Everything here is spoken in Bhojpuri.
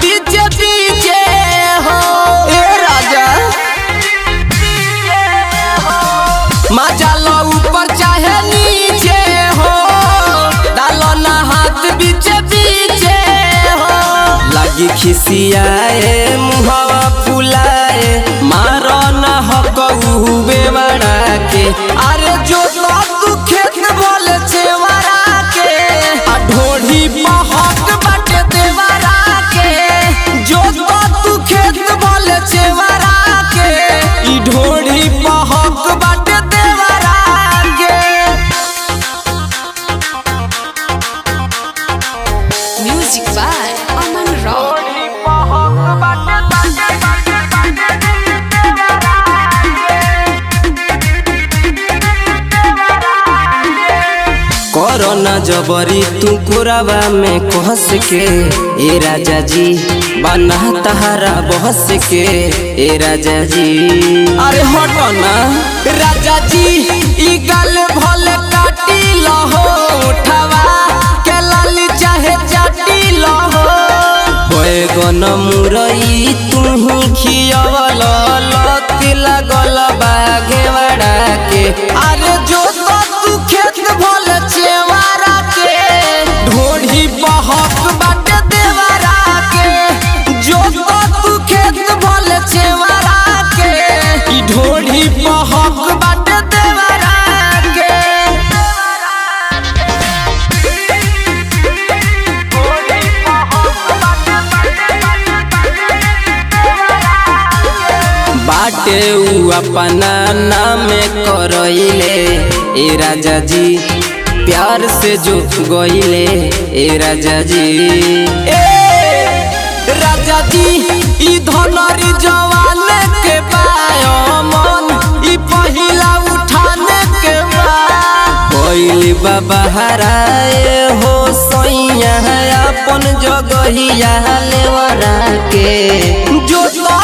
बीचे बीचे हो ए राजा मजा लो ऊपर चाहे नीचे हो डालो ना हाथ बीचे बीचे हो लगी खिसियाए मुहावा फुलाए मारो ना हकऊ बेवड़ा के अरे जो तू खेत बोले छेवरा के ढोढ़ी महक बाटे देवरा के जो तू खेत बोले छेवरा के ई ढोढ़ी महक बाटे देवरा के। Music by Aman Rock. Corona जबरी तू कोरावा में कहस के ए राजा जी बना तहारा बहस के ए राजा जी अरे हटो ना राजा जी ई गल भल काटी लहो उठावा के लाली चाहे चाटी लहो बैगन मुरई तू ही खियावल लत लागल बागेवाड़ा के अरे जो तू खेत भल चेवारा के ढोढ़ी बहक बाटे देवरा के जो तू खेत भल चेवारा के ई ढोढ़ी बहक बाटे देवरा के। बाटे उ अपना नाम करइले ए राजा जी प्यार से जो गइले ए राजा जी ए राजा जी ई धनरी जवान के पायो मन ई पहिला उठाने के बा कोइली बाबा हराए हो सैया अपन जगहिया लेवरा के जो